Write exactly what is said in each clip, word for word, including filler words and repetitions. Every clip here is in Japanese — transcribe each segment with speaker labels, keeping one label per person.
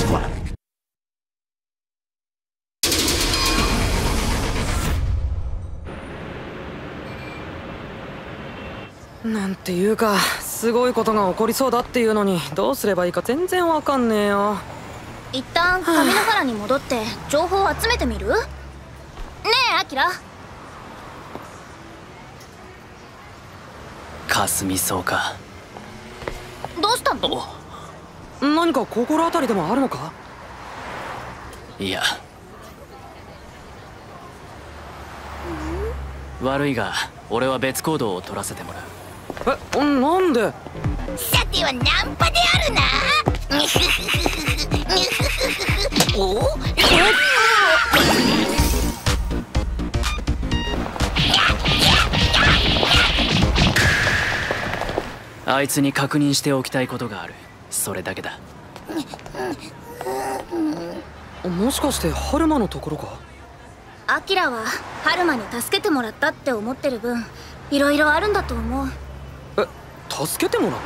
Speaker 1: なんていうか、すごいことが起こりそうだっていうのにどうすればいいか全然わかんねえよ。
Speaker 2: 一旦神の原に戻って情報を集めてみる？ねえアキラ。
Speaker 3: 霞そうか。
Speaker 2: どうしたの？
Speaker 1: 何か心当たりでもあるのか？
Speaker 3: いや、悪いが俺は別行動を取らせてもらう。
Speaker 1: え、なんで？
Speaker 2: さてはナンパであるな。おお
Speaker 3: あいつに確認しておきたいことがある。それだけだ。
Speaker 1: もしかしてハルマのところか？
Speaker 2: アキラはハルマに助けてもらったって思ってる分、いろいろあるんだと思う。
Speaker 1: え、助けてもらった？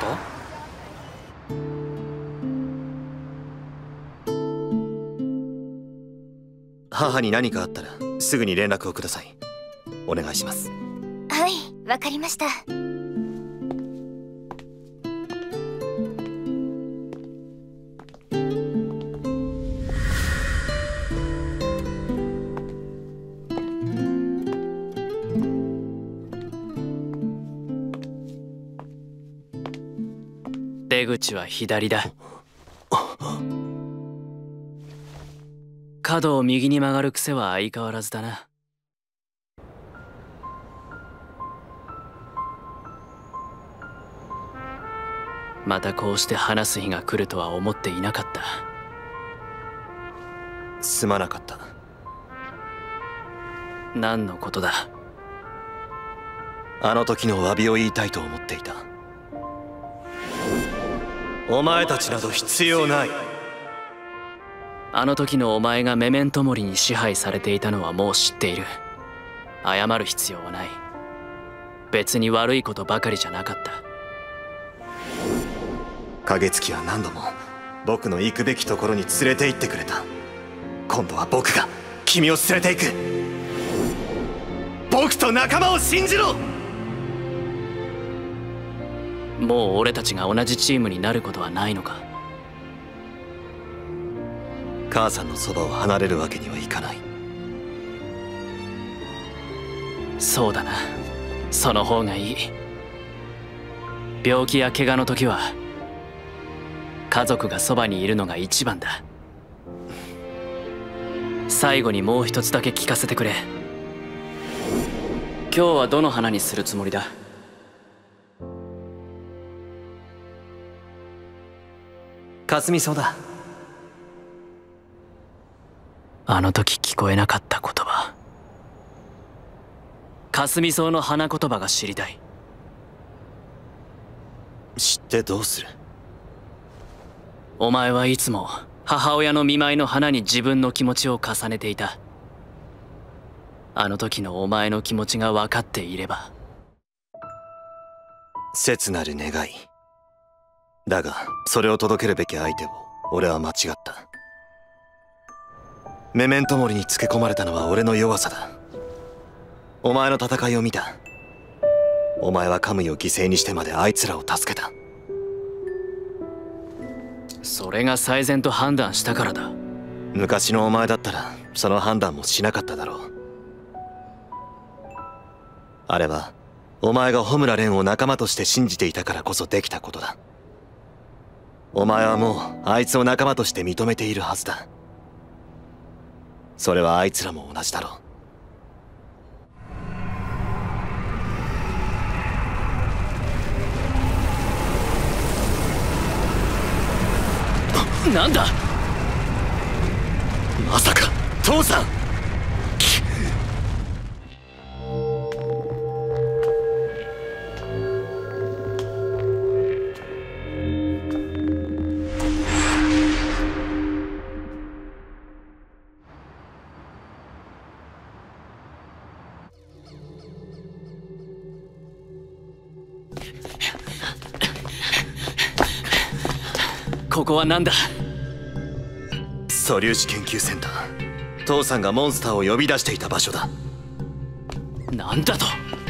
Speaker 4: 母に何かあったらすぐに連絡をください。お願いします。
Speaker 2: はい、わかりました。
Speaker 3: 出口は左だ。角を右に曲がる癖は相変わらずだな。またこうして話す日が来るとは思っていなかった。
Speaker 4: すまなかった。
Speaker 3: 何のことだ？
Speaker 4: あの時の詫びを言いたいと思っていた。お前たちなど必要ない。
Speaker 3: あの時のお前がメメントモリに支配されていたのはもう知っている。謝る必要はない。別に悪いことばかりじゃなかった。
Speaker 4: 影月は何度も僕の行くべきところに連れて行ってくれた。今度は僕が君を連れて行く。僕と仲間を信じろ。
Speaker 3: もう俺たちが同じチームになることはないのか？
Speaker 4: 母さんのそばを離れるわけにはいかない。
Speaker 3: そうだな、その方がいい。病気や怪我の時は家族がそばにいるのが一番だ。最後にもう一つだけ聞かせてくれ。今日はどの花にするつもりだ？
Speaker 4: 霞草だ。
Speaker 3: あの時聞こえなかった言葉。霞草の花言葉が知りたい。
Speaker 4: 知ってどうする？
Speaker 3: お前はいつも母親の見舞いの花に自分の気持ちを重ねていた。あの時のお前の気持ちが分かっていれば。
Speaker 4: 切なる願いだが、それを届けるべき相手を俺は間違った。メメントモリにつけ込まれたのは俺の弱さだ。お前の戦いを見た。お前はカムイを犠牲にしてまであいつらを助けた。
Speaker 3: それが最善と判断したからだ。
Speaker 4: 昔のお前だったらその判断もしなかっただろう。あれはお前が穂村蓮を仲間として信じていたからこそできたことだ。お前はもうあいつを仲間として認めているはずだ。それはあいつらも同じだろ
Speaker 3: う。なんだ？
Speaker 4: まさか父さん。
Speaker 3: ここは何だ？
Speaker 4: 素粒子研究センター、父さんがモンスターを呼び出していた場所だ。
Speaker 3: なんだと。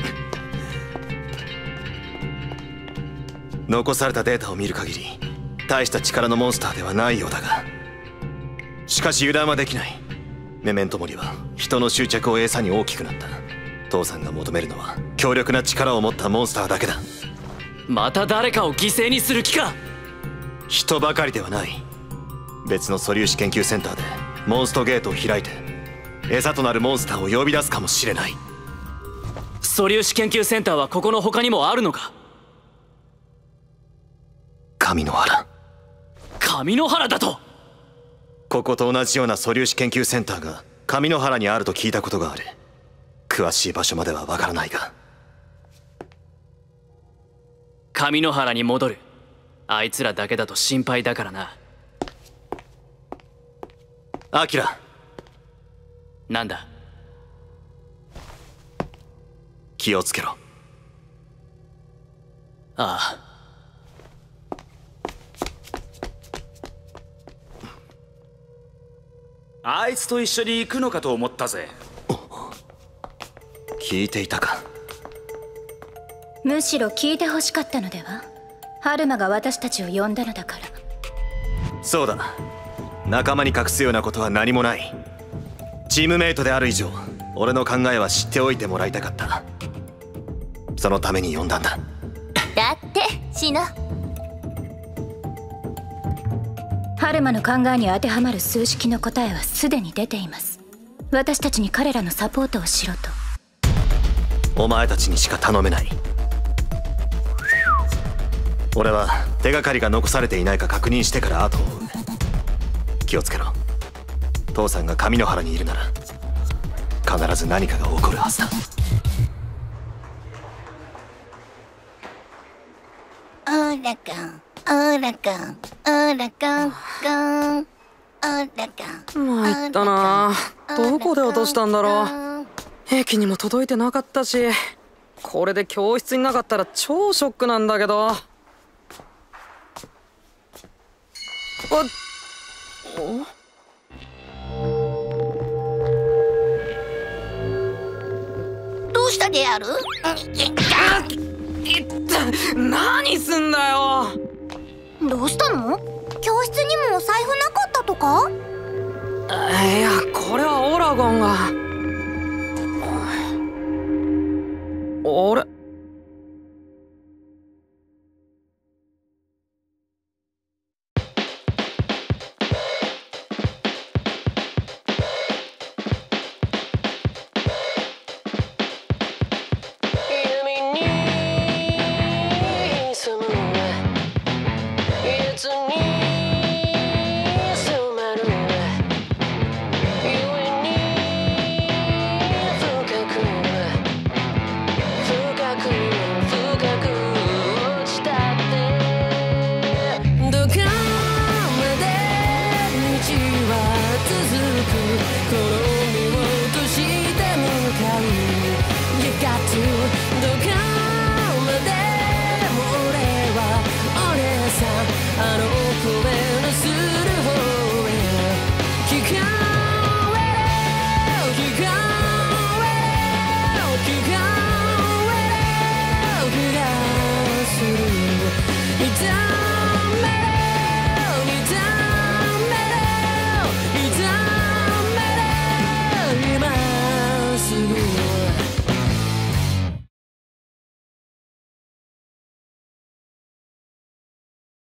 Speaker 4: 残されたデータを見る限り大した力のモンスターではないようだが、しかし油断はできない。メメントモリは人の執着を餌に大きくなった。父さんが求めるのは強力な力を持ったモンスターだけだ。
Speaker 3: また誰かを犠牲にする気か。
Speaker 4: 人ばかりではない。別の素粒子研究センターでモンストゲートを開いて餌となるモンスターを呼び出すかもしれない。
Speaker 3: 素粒子研究センターはここの他にもあるのか。
Speaker 4: 神の原。
Speaker 3: 神の原だと。
Speaker 4: ここと同じような素粒子研究センターが神の原にあると聞いたことがある。詳しい場所まではわからないが。
Speaker 3: 神の原に戻る。あいつらだけだと心配だからな。
Speaker 4: アキラ。
Speaker 3: なんだ。
Speaker 4: 気をつけろ。
Speaker 3: ああ。
Speaker 5: あいつと一緒に行くのかと思ったぜ。
Speaker 4: 聞いていたか。
Speaker 2: むしろ聞いてほしかったのでは。春馬が私たちを呼んだのだから。
Speaker 4: そうだ。仲間に隠すようなことは何もない。チームメイトである以上、俺の考えは知っておいてもらいたかった。そのために呼んだんだ。
Speaker 2: だってシノ、春馬の考えに当てはまる数式の答えはすでに出ています。私たちに彼らのサポートをしろと。
Speaker 4: お前たちにしか頼めない。俺は手がかりが残されていないか確認してから後を追う。気をつけろ。父さんが神の原にいるなら必ず何かが起こるはずだ。
Speaker 2: オラカンオラカンオラカンカンオラカン。
Speaker 1: 参ったな。どこで落としたんだろう。駅にも届いてなかったし、これで教室になかったら超ショックなんだけど。あっ、
Speaker 2: どうしたである？
Speaker 1: いった何すんだよ。
Speaker 2: どうしたの？教室にもお財布なかったとか？
Speaker 1: いや、これはオラゴンが。あれ、